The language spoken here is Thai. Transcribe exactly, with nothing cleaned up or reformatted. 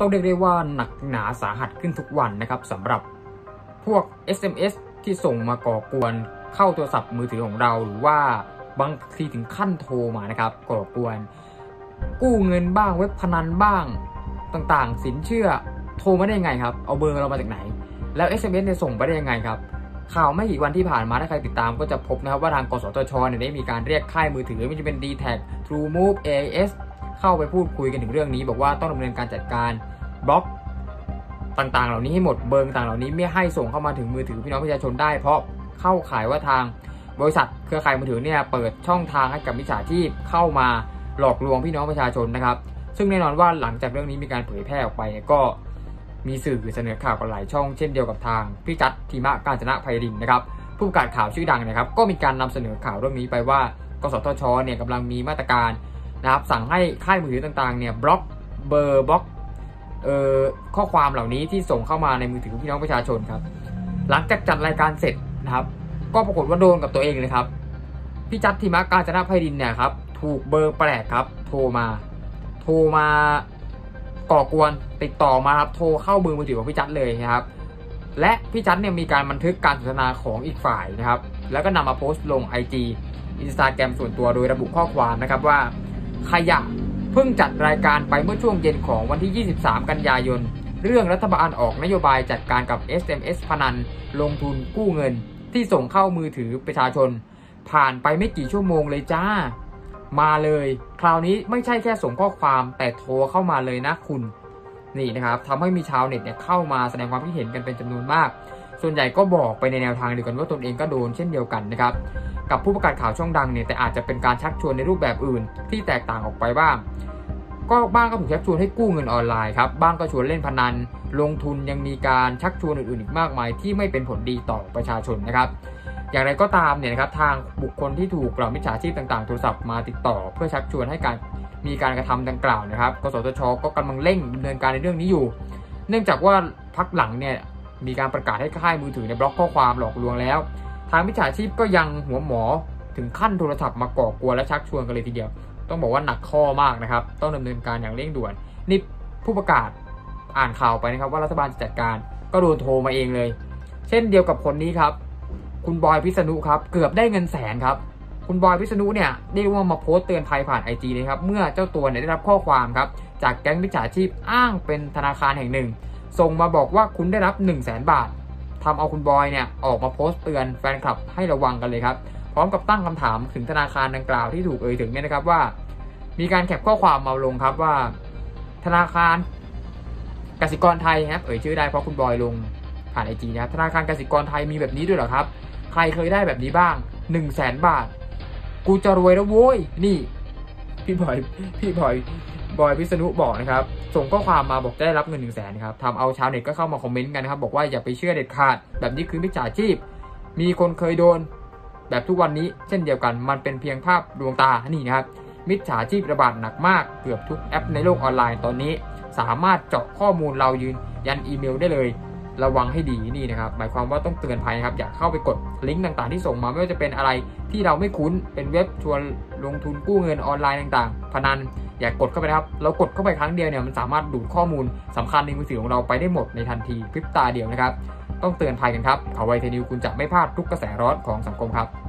ต้องเรียกได้ว่าหนักหนาสาหัสขึ้นทุกวันนะครับสำหรับพวก เอส เอ็ม เอส ที่ส่งมาก่อกวนเข้าโทรศัพท์มือถือของเราหรือว่าบางทีถึงขั้นโทรมานะครับก่อกวนกู้เงินบ้างเว็บพนันบ้างต่างๆสินเชื่อโทรมาได้ยังไงครับเอาเบอร์เรามาจากไหนแล้ว เอส เอ็ม เอส เนี่ยส่งไปได้ยังไงครับข่าวไม่กี่วันที่ผ่านมาถ้าใครติดตามก็จะพบนะครับว่าทางกสทชเนี่ยได้มีการเรียกค่ายมือถือไม่ว่าจะเป็น ดี แท็ก TrueMove เอ เอส เข้าไปพูดคุยกันถึงเรื่องนี้บอกว่าต้องดำเนินการจัดการบล็อกต่างๆเหล่านี้ให้หมดเบอร์ต่างๆเหล่านี้ไม่ให้ส่งเข้ามาถึงมือถือพี่น้องประชาชนได้เพราะเข้าข่ายว่าทางบริษัทเครือข่ายมือถือเนี่ยเปิดช่องทางให้กับมิจฉาชีพเข้ามาหลอกลวงพี่น้องประชาชนนะครับซึ่งแน่นอนว่าหลังจากเรื่องนี้มีการเผยแพร่ออกไปก็มีสื่อเสนอข่าวกันหลายช่องเช่นเดียวกับทางพี่จัดธีมะกาญจนะไพรินทร์นะครับผู้ประกาศข่าวชื่อดังนะครับก็มีการนำเสนอข่าวเรื่องนี้ไปว่ากสทชเนี่ยกำลังมีมาตรการนะครับสั่งให้ค่ายมือถือต่างๆเนี่ยบล็อกเบอร์บล็อกเอ่อข้อความเหล่านี้ที่ส่งเข้ามาในมือถือพี่น้องประชาชนครับหลังจากจัดรายการเสร็จนะครับก็ปรากฏว่าโดนกับตัวเองเลยครับพี่จัดธีมะกาญจนะไพรินทร์เนี่ยครับถูกเบอร์แปลกครับโทรมาโทรมาก่อกวนติดต่อมาครับโทรเข้าเบอร์มือถือของพี่จัดเลยนะครับและพี่จัดเนี่ยมีการบันทึกการสนทนาของอีกฝ่ายนะครับแล้วก็นำมาโพสต์ลง ไอ จี Instagram ส่วนตัวโดยระบุข้อความนะครับว่าขยะเพิ่งจัดรายการไปเมื่อช่วงเย็นของวันที่ยี่สิบสามกันยายนเรื่องรัฐบาลออกนโยบายจัดการกับ เอส เอ็ม เอส พนันลงทุนกู้เงินที่ส่งเข้ามือถือประชาชนผ่านไปไม่กี่ชั่วโมงเลยจ้ามาเลยคราวนี้ไม่ใช่แค่ส่งข้อความแต่โทรเข้ามาเลยนะคุณนี่นะครับทำให้มีชาวเน็ตเนี่ยเข้ามาแสดงความคิดเห็นกันเป็นจำนวนมากส่วนใหญ่ก็บอกไปในแนวทางเดียวกันว่าตนเองก็โดนเช่นเดียวกันนะครับกับผู้ประกาศข่าวช่องดังเนี่ยแต่อาจจะเป็นการชักชวนในรูปแบบอื่นที่แตกต่างออกไปบ้างก็บ้างก็ถูกชักชวนให้กู้เงินออนไลน์ครับบ้างก็ชวนเล่นพนันลงทุนยังมีการชักชวนอื่นๆอีกมากมายที่ไม่เป็นผลดีต่อประชาชนนะครับอย่างไรก็ตามเนี่ยนะครับทางบุคคลที่ถูกกล่าวมิจฉาชีพต่างๆโทรศัพท์มาติดต่อเพื่อชักชวนให้การมีการกระทำดังกล่าวนะครับกสทชก็กำลังเร่งดำเนินการในเรื่องนี้อยู่เนื่องจากว่าพักหลังเนี่ยมีการประกาศให้ค่ายมือถือในบล็อกข้อความหลอกลวงแล้วทางมิจฉาชีพก็ยังหัวหมอถึงขั้นโทรศัพท์มาก่อกวนและชักชวนกันเลยทีเดียวต้องบอกว่าหนักข้อมากนะครับต้องดำเนินการอย่างเร่งด่วนนี่ผู้ประกาศอ่านข่าวไปนะครับว่ารัฐบาลจะจัดการก็โดนโทรมาเองเลยเช่นเดียวกับคนนี้ครับคุณบอยพิษณุครับเกือบได้เงินแสนครับคุณบอยพิษณุเนี่ยได้ว่ามาโพสต์เตือนภัยผ่าน ไอ จี เลยครับเมื่อเจ้าตัวเนี่ยได้รับข้อความครับจากแก๊งมิจฉาชีพอ้างเป็นธนาคารแห่งหนึ่งส่งมาบอกว่าคุณได้รับ หนึ่งแสน บาททำเอาคุณบอยเนี่ยออกมาโพสต์เตือนแฟนคลับให้ระวังกันเลยครับพร้อมกับตั้งคำถามถึงธนาคารดังกล่าวที่ถูกเอ่ยถึงเนี่ยนะครับว่ามีการแคปข้อความมาลงครับว่าธนาคารกสิกรไทยครับเอ่ยชื่อได้เพราะคุณบอยลงผ่าน ไอ จี นะครับธนาคารกสิกรไทยมีแบบนี้ด้วยเหรอครับใครเคยได้แบบนี้บ้าง หนึ่งแสน บาทกูจะรวยแล้วโว้ยนี่พี่บอยพี่บอยบอยพิษณุบอกนะครับส่งข้อความมาบอกจะได้รับเงิน หนึ่งแสน ครับทำเอาชาวเน็ตก็เข้ามาคอมเมนต์กันนะครับบอกว่าอย่าไปเชื่อเด็ดขาดแบบนี้คือมิจฉาชีพมีคนเคยโดนแบบทุกวันนี้เช่นเดียวกันมันเป็นเพียงภาพดวงตานี่นะครับมิจฉาชีพระบาดหนักมากเกือบทุกแอปในโลกออนไลน์ตอนนี้สามารถเจาะข้อมูลเรายืนยันอีเมลได้เลยระวังให้ดีนี่นะครับหมายความว่าต้องเตือนภัยครับอย่าเข้าไปกดลิงก์ต่างๆที่ส่งมาไม่ว่าจะเป็นอะไรที่เราไม่คุ้นเป็นเว็บชวนลงทุนกู้เงินออนไลน์ต่างๆพนันอย่ากดเข้าไปนะครับเรากดเข้าไปครั้งเดียวเนี่ยมันสามารถดูดข้อมูลสำคัญในมือถือของเราไปได้หมดในทันทีพริบตาเดียวนะครับต้องเตือนภัยกันครับข่าวไวเทนิวคุณจะไม่พลาดทุกกระแสร้อนของสังคมครับ